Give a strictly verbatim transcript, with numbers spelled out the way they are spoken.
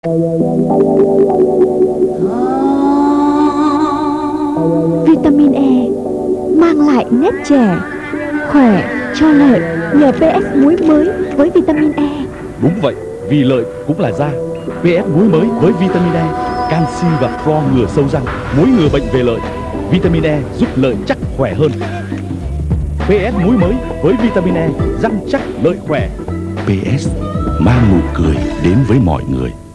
Vitamin E mang lại nét trẻ, khỏe, cho lợi nhờ pê ét muối mới với vitamin E. Đúng vậy, vì lợi cũng là da. pê ét muối mới với vitamin E, canxi và flo ngừa sâu răng, muối ngừa bệnh về lợi. Vitamin E giúp lợi chắc khỏe hơn. pê ét muối mới với vitamin E, răng chắc lợi khỏe. pê ét mang nụ cười đến với mọi người.